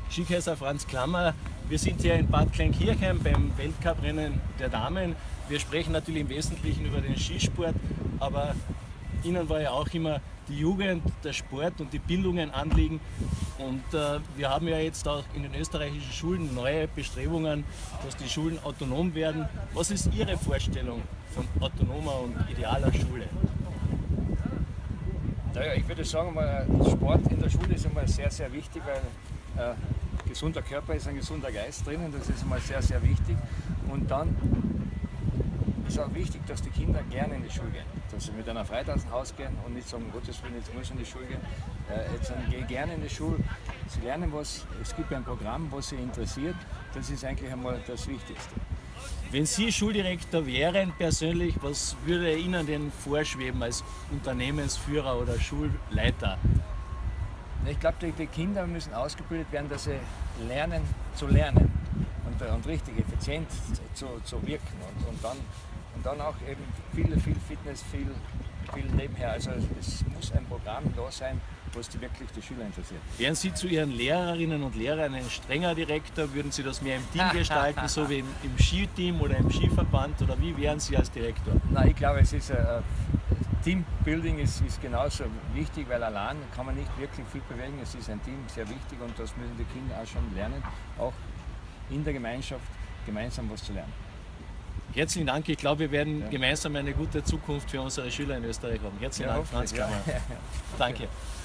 Skikaiser Franz Klammer. Wir sind hier in Bad Kleinkirchheim beim Weltcuprennen der Damen. Wir sprechen natürlich im Wesentlichen über den Skisport, aber Ihnen war ja auch immer die Jugend, der Sport und die Bildung ein Anliegen. Und wir haben ja jetzt auch in den österreichischen Schulen neue Bestrebungen, dass die Schulen autonom werden. Was ist Ihre Vorstellung von autonomer und idealer Schule? Naja, ich würde sagen, Sport in der Schule ist einmal sehr, sehr wichtig, weil gesunder Körper ist ein gesunder Geist drinnen, das ist einmal sehr, sehr wichtig. Und dann ist auch wichtig, dass die Kinder gerne in die Schule gehen, dass sie mit einer Freude aus dem Haus gehen und nicht sagen, um Gottes Willen, jetzt muss ich in die Schule gehen. Jetzt gehen gerne in die Schule, sie lernen was, es gibt ein Programm, was sie interessiert, das ist eigentlich einmal das Wichtigste. Wenn Sie Schuldirektor wären persönlich, was würde Ihnen denn vorschweben als Unternehmensführer oder Schulleiter? Ich glaube, die Kinder müssen ausgebildet werden, dass sie lernen zu lernen und richtig effizient zu wirken und dann auch eben viel Fitness, viel nebenher. Also es muss ein Programm da sein, was wirklich die Schüler interessiert. Wären Sie zu Ihren Lehrerinnen und Lehrern ein strenger Direktor? Würden Sie das mehr im Team gestalten, so wie im Skiteam oder im Skiverband? Oder wie wären Sie als Direktor? Nein, ich glaube, es ist Teambuilding ist genauso wichtig, weil allein kann man nicht wirklich viel bewegen. Es ist ein Team sehr wichtig und das müssen die Kinder auch schon lernen, auch in der Gemeinschaft gemeinsam was zu lernen. Herzlichen Dank. Ich glaube, wir werden gemeinsam eine gute Zukunft für unsere Schüler in Österreich haben. Herzlichen Dank, Franz Klammer. Danke.